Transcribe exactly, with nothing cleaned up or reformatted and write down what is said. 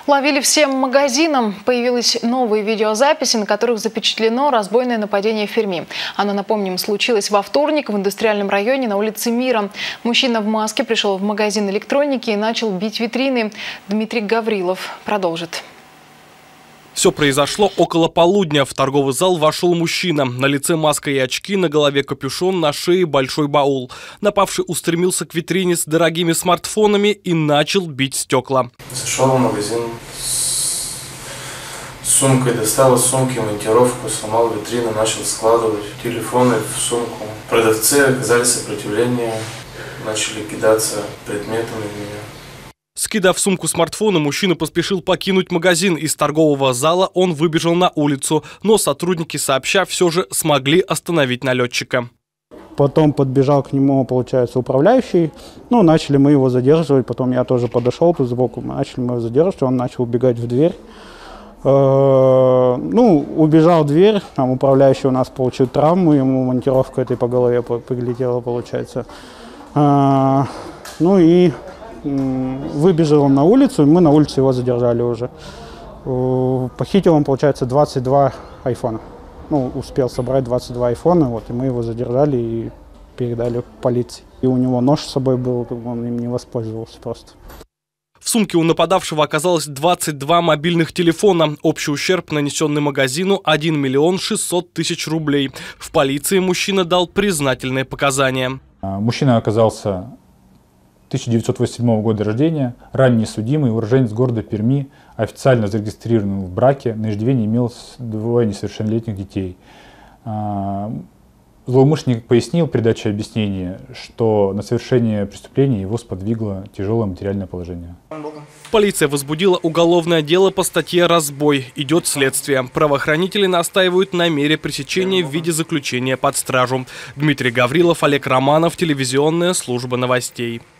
Ловили всем магазинам. Появились новые видеозаписи, на которых запечатлено разбойное нападение в Перми. Оно, напомним, случилось во вторник в индустриальном районе на улице Мира. Мужчина в маске пришел в магазин электроники и начал бить витрины. Дмитрий Гаврилов продолжит. Все произошло около полудня. В торговый зал вошел мужчина. На лице маска и очки, на голове капюшон, на шее большой баул. Напавший устремился к витрине с дорогими смартфонами и начал бить стекла. Зашел в магазин с сумкой, достал из сумки монтировку, сломал витрину, начал складывать телефоны в сумку. Продавцы оказали сопротивление, начали кидаться предметами в меня. Скидав в сумку смартфона, мужчина поспешил покинуть магазин. Из торгового зала он выбежал на улицу, но сотрудники сообща все же смогли остановить налетчика. Потом подбежал к нему, получается, управляющий. Ну, начали мы его задерживать. Потом я тоже подошел тут сбоку, мы начали мы его задерживать. Он начал убегать в дверь. Ну, убежал в дверь. Там управляющий у нас получил травму, ему монтировка этой по голове прилетела, получается. Ну и выбежал он на улицу, и мы на улице его задержали уже. Похитил он, получается, двадцать два айфона. Ну, успел собрать двадцать два айфона, вот, и мы его задержали и передали в полиции. И у него нож с собой был, он им не воспользовался просто. В сумке у нападавшего оказалось двадцать два мобильных телефона. Общий ущерб, нанесенный магазину, один миллион шестьсот тысяч рублей. В полиции мужчина дал признательные показания. Мужчина оказался тысяча девятьсот восемьдесят седьмого года рождения, ранний судимый, уроженец города Перми, официально зарегистрирован в браке, на иждивении имел двое несовершеннолетних детей. Злоумышленник пояснил при даче объяснения, что на совершение преступления его сподвигло тяжелое материальное положение. Полиция возбудила уголовное дело по статье «Разбой». Идет следствие. Правоохранители настаивают на мере пресечения в виде заключения под стражу. Дмитрий Гаврилов, Олег Романов, телевизионная служба новостей.